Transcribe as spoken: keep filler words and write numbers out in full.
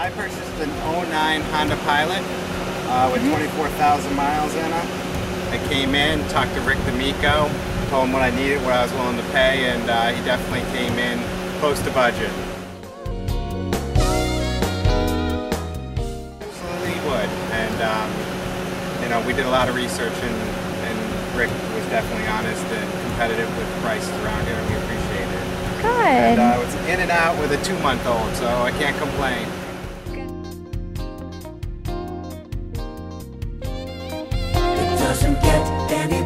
I purchased an oh nine Honda Pilot uh, with twenty-four thousand miles in it. I came in, talked to Rick D'Amico, told him what I needed, what I was willing to pay, and uh, he definitely came in close to budget. Absolutely he would, and um, you know, we did a lot of research, and, and Rick was definitely honest and competitive with prices around here, and we appreciate it. Good. And uh, it's in and out with a two-month-old, so I can't complain. It doesn't get any